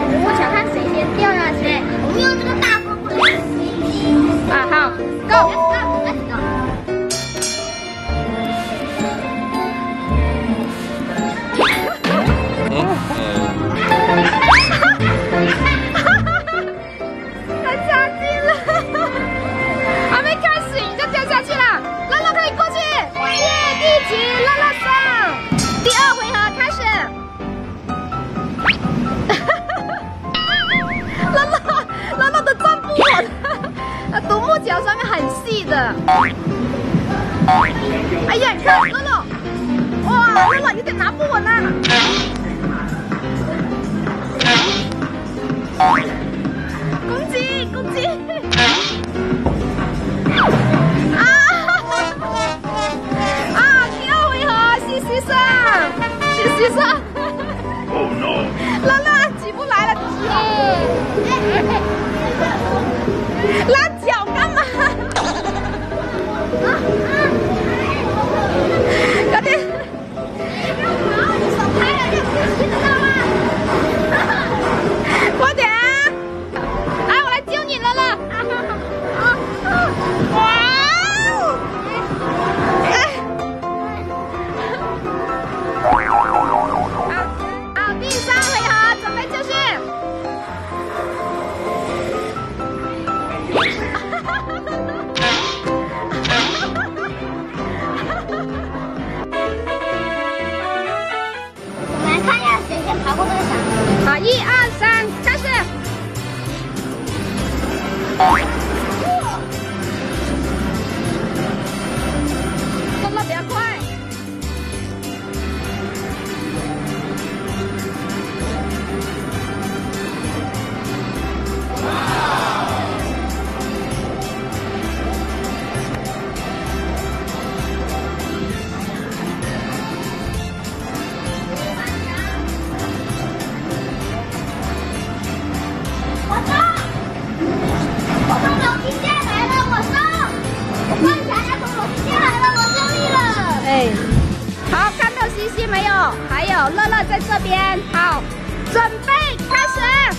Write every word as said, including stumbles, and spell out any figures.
我想看谁先掉下去。我们用这个大波波来吸。啊，好 ，Go。 脚上面很细的，哎呀，你看乐乐，哇，乐乐有点拿不稳啊！公鸡，公鸡，啊啊！第二回合，西西上，西西上，乐乐起不来了，拉脚干嘛？有点，你手拍了就不知道吗？快点！来，我来救你了了！哇！好，第三回合，准备就绪。 跑过这个墙。 好，一二三，开始。乐乐比较快。哎，好，看到西西没有？还有乐乐在这边。好，准备开始。